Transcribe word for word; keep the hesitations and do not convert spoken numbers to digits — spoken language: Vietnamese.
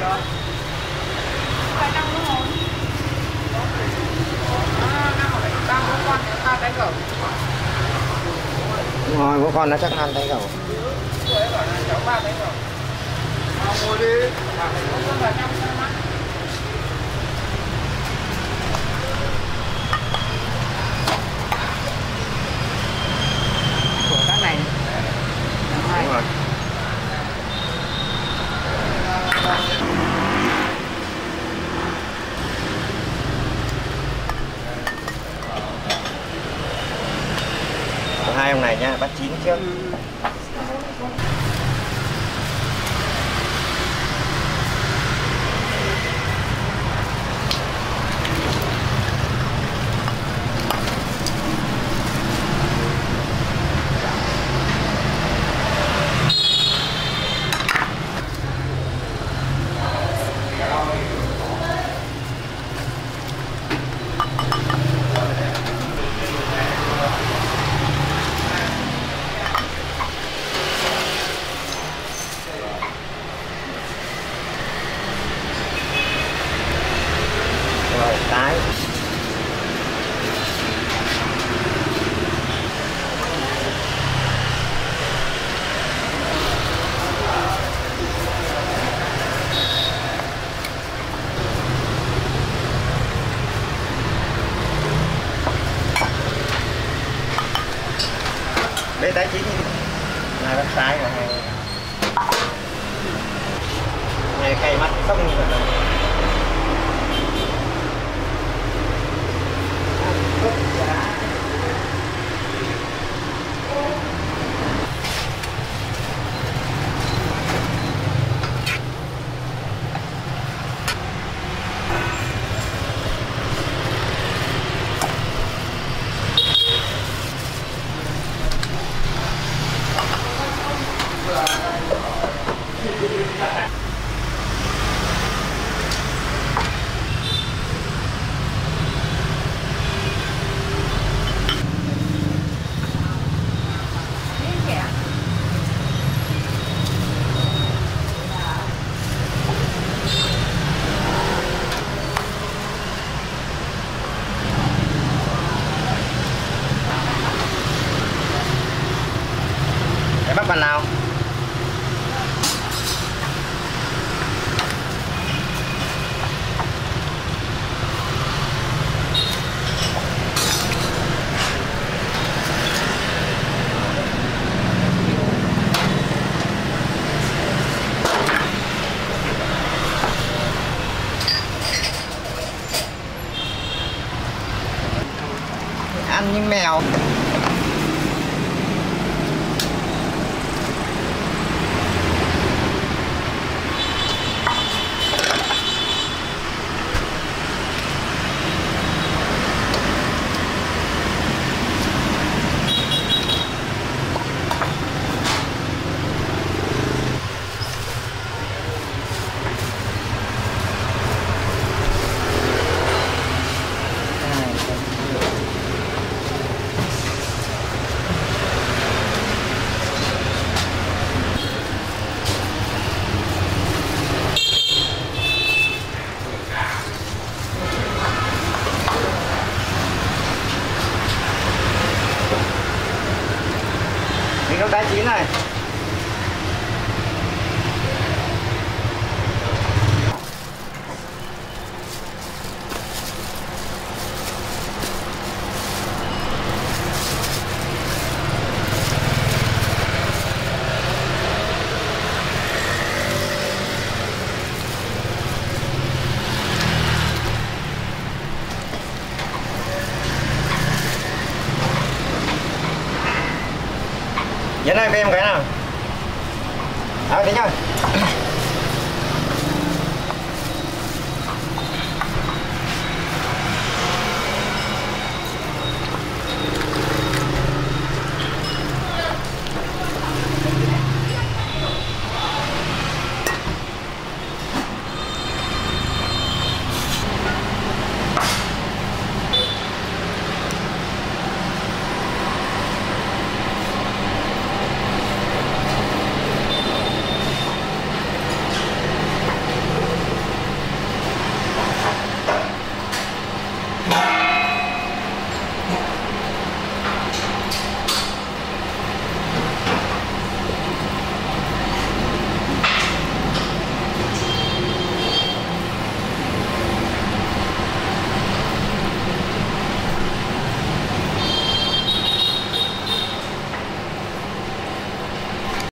Phải năm đúng không? À, năm rồi, ba bố con, ba tay cẩu. Đúng rồi, bố con nó chắc ăn tay cẩu. Cô ấy bảo là cháu ba tay cẩu. Mà ngồi đi. Bố con vào trong cho mắt. Của các này. Đúng rồi. Hai ông này nha, bắt chín trước. Rồi, tái. Đây tái chín này bắt tái rồi này. Này cây mắt không như vậy. Cái bắp bàn nào? Ăn như mèo. Miếng đá chín này. Nhấn này với em cái nào? À, tính rồi.